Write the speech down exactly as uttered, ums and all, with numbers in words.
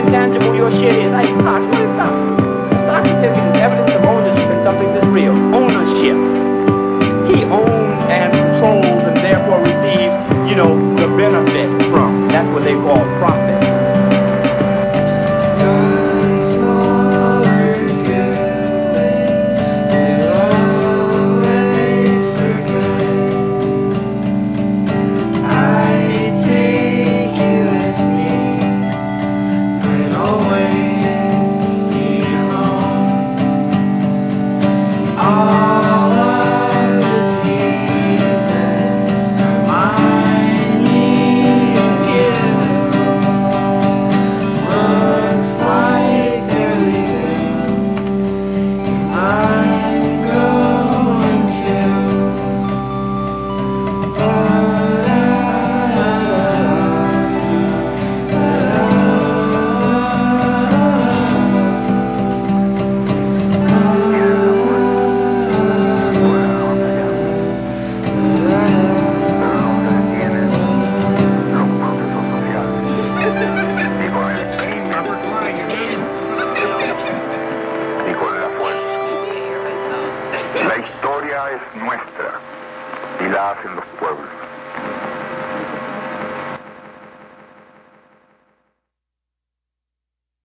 tangible your share is. Like stock, what is stock? A stock certificate is evidence of ownership in something that's real. Ownership. He owns and controls and therefore receives, you know, the benefit from. That's what they call profit.